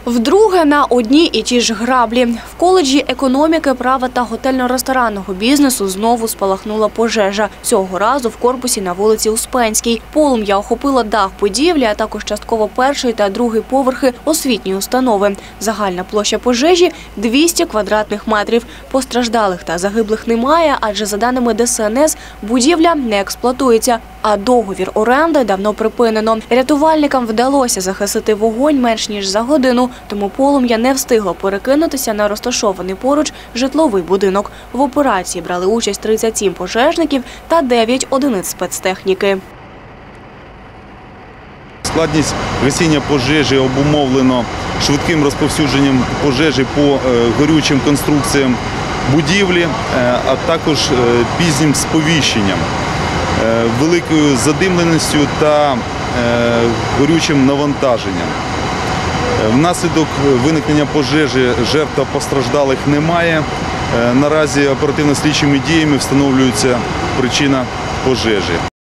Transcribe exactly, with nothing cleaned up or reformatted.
Вдруге на одні і ті ж граблі. В коледжі економіки, права та готельно-ресторанного бізнесу знову спалахнула пожежа. Цього разу в корпусі на вулиці Успенській. Полум'я охопило дах будівлі, а також частково перший та другий поверхи освітньої установи. Загальна площа пожежі – двісті квадратних метрів. Постраждалих та загиблих немає, адже за даними Де Се Ен Ес будівля не експлуатується, а договір оренди давно припинено. Рятувальникам вдалося захистити вогонь менш ніж за годину, тому полум'я не встигло перекинутися на розташований поруч житловий будинок. В операції брали участь тридцять сім пожежників та дев'ять одиниць спецтехніки. Складність гасіння пожежі обумовлено швидким розповсюдженням пожежі по горючим конструкціям будівлі, а також пізнім сповіщенням, великою задимленістю та горючим навантаженням. Внаслідок виникнення пожежі жертв та постраждалих немає. Наразі оперативно-слідчими діями встановлюється причина пожежі.